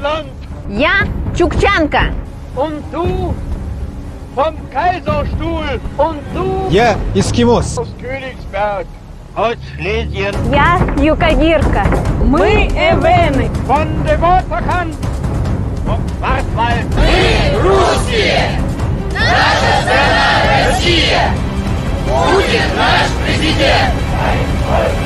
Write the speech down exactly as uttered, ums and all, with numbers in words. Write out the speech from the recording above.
Russland. Я Чукчанка. Und du vom Kaiserstuhl. Und du Я эскимос. aus Königsberg. Aus Schlesien. Я Юкагірка. Ми Евени. Von dem Waterkant. Vom Schwarzwald. Русские! Наша страна Россия! Будет наш президент!